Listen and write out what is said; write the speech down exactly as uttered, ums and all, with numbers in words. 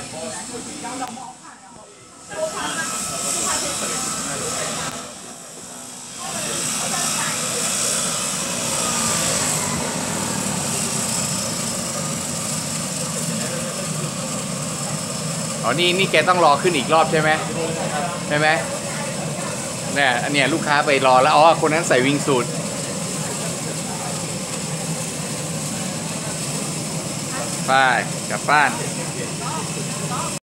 อ๋อนี่นี่แกต้องรอขึ้นอีกรอบใช่ไหมใช่ไหมเนี่ยอันเนี้ยลูกค้าไปรอแล้วอ๋อคนนั้นใส่วิงสูทไปกลับบ้าน